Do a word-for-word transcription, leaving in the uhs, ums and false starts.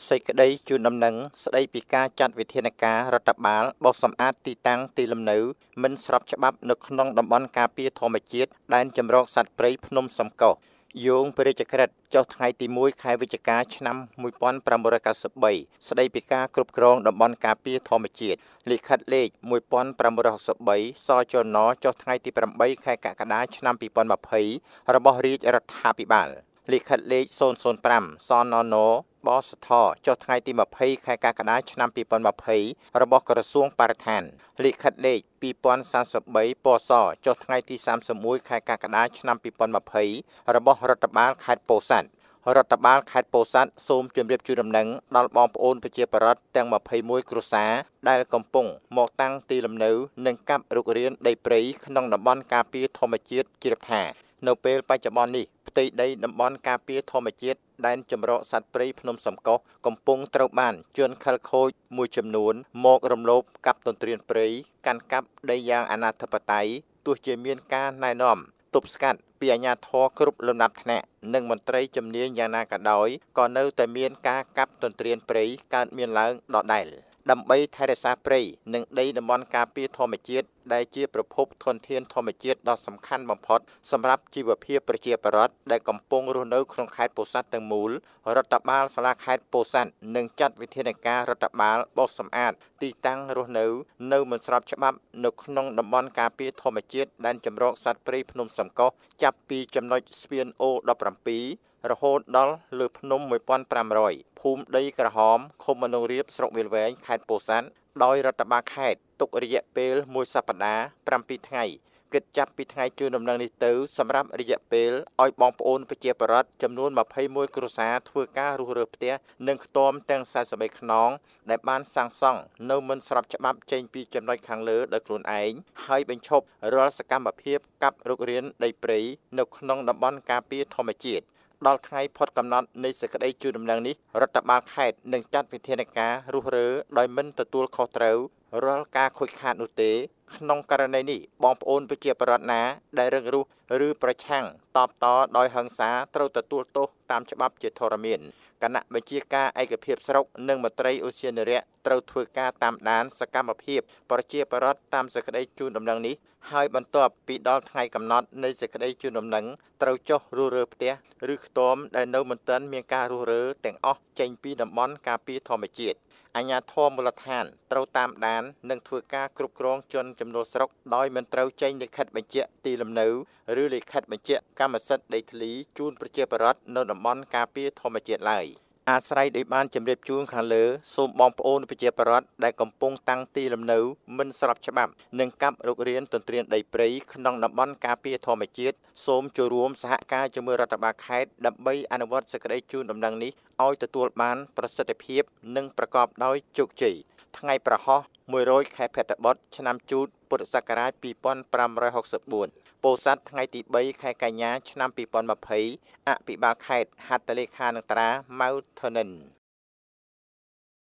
សេចក្តីជូនដំណឹងស្តីពីការចាត់វិធានការរដ្ឋបាលបោសសម្អាតទីតាំងទីលំនៅមិនស្របច្បាប់នៅក្នុងតំបន់ការពារធម្មជាតិដែនជម្រកសត្វព្រៃភ្នំសំកុសយោងព្រះរាជក្រឹត្យចុះថ្ងៃទីមួយខែវិច្ឆិកាឆ្នាំមួយពាន់ប្រាំមួយរយកៅសិបបីស្តីពីការគ្រប់គ្រងតំបន់ការពារធម្មជាតិលិខិតលេខមួយពាន់ប្រាំមួយរយហកសិបបីសចនចុះថ្ងៃទីប្រាំបីខែកក្កដាឆ្នាំពីរពាន់ម្ភៃរបស់រាជរដ្ឋាភិបាលលិខិតលេខศูนย์ ศูนย์ ห้าសននបសថចុះថ្ងៃទីម្ភៃខែកក្កដាឆ្នាំពីរពាន់ម្ភៃរបស់ក្រសួងបរិស្ថានលិខិតលេខពីរពាន់សាមបីពសចុះថ្ងៃទីសាមសិបមួយខែកក្កដាឆ្នាំពីរពាន់ម្ភៃរបស់រដ្ឋបាលខេត្តពោធិ៍សាត់រដ្ឋបាលខេត្តពោធិ៍សាត់សូមជម្រាបជូនដំណឹងដល់បងប្អូនប្រជាពលរដ្ឋទាំងម្ភៃមួយគ្រួសារដែលកំពុងមកតាំងទីលំនៅនិងកាប់រុករានដីព្រៃក្នុងតំបន់ការពារធម្មជាតិជ្រាបថានៅពេលបច្ចុប្បន្ននេះផ្ទៃដីតំបន់ការពារធម្មជាតិដែនជម្រកសត្វព្រៃភ្នំសំកុសកំពុងត្រូវបានជនខិលខូចមួយចំនួនមករំលោភកាប់ទន្ទ្រានព្រៃកាន់កាប់ដីយ៉ាងអនាធិបតេយ្យទោះជាមានការណែនាំទប់ស្កាត់ពីអាជ្ញាធរគ្រប់លំដាប់ថ្នាក់និងមន្ត្រីជំនាញយ៉ាងណាក៏ដោយក៏នៅតែមានការកាប់ទន្ទ្រានព្រៃកើតមានឡើងដដែលដើម្បីថែរក្សាព្រៃនិងដីតំបន់ការពារធម្មជាតិដែលជាប្រភពធនធានធម្មជាតិដ៏សំខាន់បំផុតសម្រាប់ជីវភាពប្រជាពលរដ្ឋដែលកំពុងរស់នៅក្នុងខេត្តពោធិ៍សាត់ទាំងមូលរដ្ឋបាលសាលាខេត្តពោធិ៍សាត់នឹងចាត់វិធានការរដ្ឋបាលបោសសម្អាតទីតាំងរស់នៅនៅមិនស្របច្បាប់នៅក្នុងតំបន់ការពារធម្មជាតិដែនជម្រកសត្វព្រៃភ្នំសំកុសចាប់ពីចំណុចស្ពានអូដប់ប្រាំពីររហូតដល់លើភ្នំមួយពាន់ប្រាំរយភូមិដីក្រហមឃុំមនោរៀបស្រុកវាលវែងខេត្តពោធិ៍សាត់ដោយរដ្ឋបាលខេត្តទុករយៈពេលមួយសប្តាហ៍ប្រាំពីរថ្ងៃគិតចាប់ពីថ្ងៃជូនដំណឹងនេះទៅសម្រាប់រយៈពេលឲ្យបងប្អូនប្រជាពលរដ្ឋចំនួនម្ភៃមួយគ្រួសារធ្វើការរុះរើផ្ទះនិងខ្ទមទាំងសែនសិបបីខ្នងដែលបានសាងសង់នៅមិនស្របច្បាប់ចេញពីចំណុចខាងលើដោយខ្លួនឯងហើយបញ្ឈប់រាល់សកម្មភាពកាប់រុករានដីព្រៃនៅក្នុងតំបន់ការពារធម្មជាតិដល់ថ្ងៃផុតកំណត់នៃសេចក្តីជូនដំណឹងនេះរដ្ឋបាលខេត្តនឹងចាត់វិធានការរុះរើដោយមិនទទួលខុសត្រូវរាល់ការខូចខាតនោះទេក្នុងករណីនេះបងប្អូនប្រជាពលរដ្ឋណាដែលរឹងរូសឬប្រឆាំងតបតដោយហិង្សាត្រូវទទួលទោសតាមច្បាប់ជាធរមានគណៈបញ្ជាការឯកភាពស្រុកនិងមន្ត្រីឧទ្យានុរក្សត្រូវធ្វើការតាមដានសកម្មភាពប្រជាពលរដ្ឋតាមសេចក្តីជូនដំណឹងនេះហើយបន្ទាប់ពីដល់ថ្ងៃកំណត់នៃសេចក្តីជូនដំណឹងត្រូវចុះរុះរើផ្ទះឬខ្ទមដែលនៅមិនទាន់មានការរុះរើទាំងអស់ចេញពីតំបន់ការពារធម្មជាតិអាជ្ញាធរមូលដ្ឋានត្រូវតាមដាននិងធ្វើការគ្រប់គ្រងជនចំណូលស្រុកដោយមិនត្រូវចេញលិខិតបញ្ជាក់ទីលំនៅឬលិខិតបញ្ជាក់កម្មសិទ្ធិដីធ្លីជូនប្រជាពលរដ្ឋនៅតំបន់ការពារធម្មជាតិឡើយអាស្រ័យដោយបានជម្រាបជូនខាងលើសូមបងប្អូនប្រជាពលរដ្ឋដែលកំពុងតាំងទីលំនៅមិនស្របច្បាប់និងកាប់រុករានទន្ទ្រានដីព្រៃក្នុងតំបន់ការពារធម្មជាតិសូមចូលរួមសហការជាមួយរដ្ឋបាលខេត្តដើម្បីអនុវត្តសេចក្តីជូនដំណឹងនេះឲ្យទទួលបានប្រសិទ្ធភាពនិងប្រកបដោយជោគជ័យថ្ងៃប្រហោះមួយរយខែភទ្របទឆ្នាំជូតពុទ្ធសករាជពីរពាន់ប្រាំរយហកសិបបួនពោធិ៍សាត់ថ្ងៃទីបីខែកញ្ញាឆ្នាំពីរពាន់ម្ភៃអភិបាលខេត្តហត្ថលេខានុត្រាម៉ៅថនិន